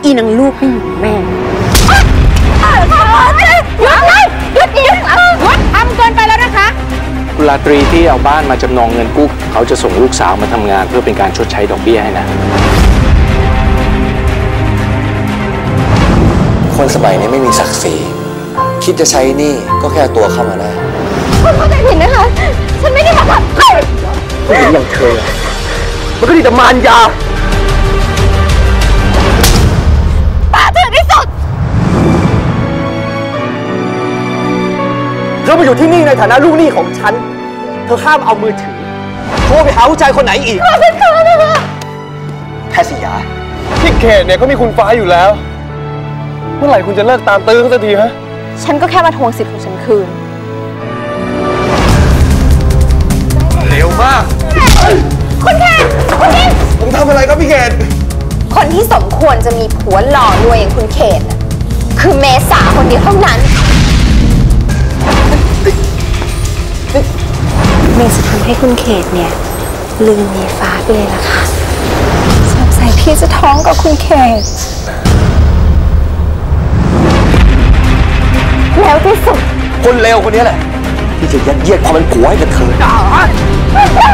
อีนางลูกไม่อยู่แม่หยุดเลยหยุดทำเกินไปแล้วนะคะคุณราตรีที่เอาบ้านมาจำนองเงินกู้เขาจะส่งลูกสาวมาทำงานเพื่อเป็นการชดใช้ดอกเบี้ยให้นะคนสมัยนี้ไม่มีศักดิ์ศรีคิดจะใช้หนี้ก็แค่ตัวเข้ามาได้คุณเข้าใจผิดนะคะฉันไม่ได้มาทำผู้หญิงอย่างเธอมันก็ดีแต่มารยาป้าถึงที่สุดเธอมาอยู่ที่นี่ในฐานะลูกหนี้ของฉันเธอห้ามเอามือถือโทรไปหาผู้ชายคนไหนอีกเป็นเธอนะคะแพทย์สยาพี่เขตเนี่ยเขามีคุณฟ้าอยู่แล้วเมื่อไหร่คุณจะเลิกตามตื้อเขาสักทีฮะฉันก็แค่มาทวงสิทธิ์ของฉันคืนเร็วมากคุณเขตผมทำอะไรครับพี่เขตคนที่สมควรจะมีผัวหล่อรวยอย่างคุณเขตคือเมษาคนเดียวเท่านั้นเมษาทำให้คุณเขตเนี่ยลืมมีฟ้าไปเลยล่ะค่ะสงสัยพี่จะท้องกับคุณเขตแล้วที่สุดคนเลวคนนี้แหละที่จะยัดเยียดความเป็นผัวให้กับเธอ